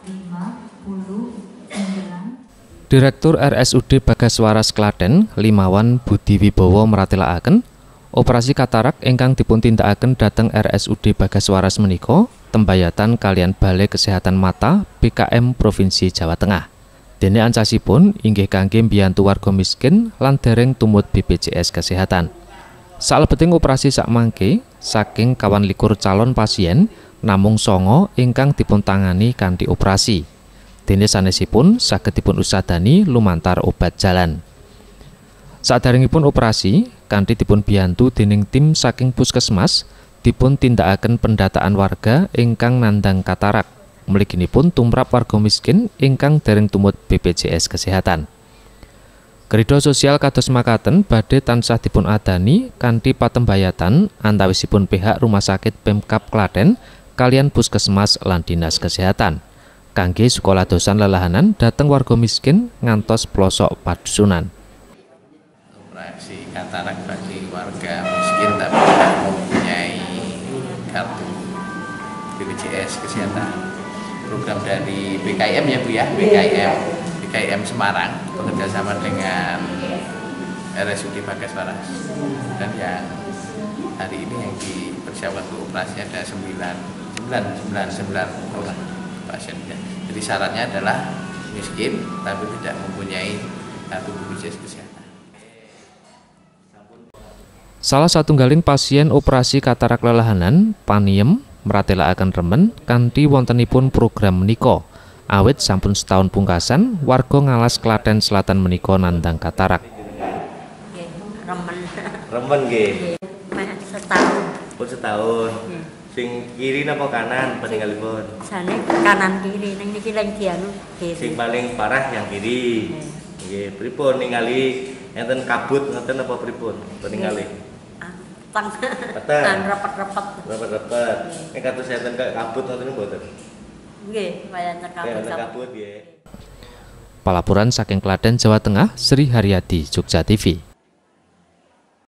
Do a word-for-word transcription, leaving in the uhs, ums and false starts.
Direktur R S U D Bagaswaras Klaten, Limawan Budi Wibowo meratelaken operasi katarak ingkang dipuntindakaken dhateng R S U D Bagaswaras menika tembayatan kalian Balai Kesehatan Mata B K M Provinsi Jawa Tengah. Dene ancasipun inggih kangge mbiyantu warga miskin lan dereng tumut B P J S Kesehatan. Salebeting operasi sakmangke saking kawan likur calon pasien namung songo ingkang dipuntangani kanthi operasi. Dene sanesipun saged dipun usadani lumantar obat jalan. Saderengipun operasi kanthi dipun biyantu dening tim saking puskesmas dipun tindakaken pendataan warga ingkang nandang katarak. Mliginipun tumrap warga miskin ingkang dereng tumut B P J S Kesehatan. Kredit sosial kados makaten badhe tansah dipun adani kanthi patembayatan antawisipun pihak Rumah Sakit Pemkab Klaten kalian puskesmas lan dinas kesehatan kangge sekolah dosan lelahanan dhateng warga miskin ngantos pelosok padusunan. Operasi katarak bagi warga miskin tapi tidak mempunyai kartu B P J S Kesehatan. Program dari B K M ya Bu ya, B K M B K M Semarang bekerjasama dengan R S U D Bagaswaras, dan yang hari ini yang dipersiapkan untuk operasi ada sembilan sembilan sembilan orang pasien. Jadi syaratnya adalah miskin tapi tidak mempunyai kartu B P J S Kesehatan. Salah satunggaling pasien operasi katarak lelahanan paniem meratelaken remen kanthi wontenipun program menika. Awit sampun setahun pungkasan warga Ngalas Klaten Selatan menika nandang katarak. Nggih, remen. Remen nggih. Setahun. Pun setahun. Hmm. Sing kiri napa kanan peninggalipun? Sane kanan kiri, ning niki lagi dianu kiri. Sing paling parah yang kiri. Nggih, pripun ningali enten kabut ngoten apa pripun peningali? Tang. Peteng. Repet-repet. Repet-repet. Nek kados enten kabut ngoten mboten? Nggih, wayah kabut. Kabut nggih. Palapuran saking Klaten Jawa Tengah, Sri Haryadi, Jogja T V.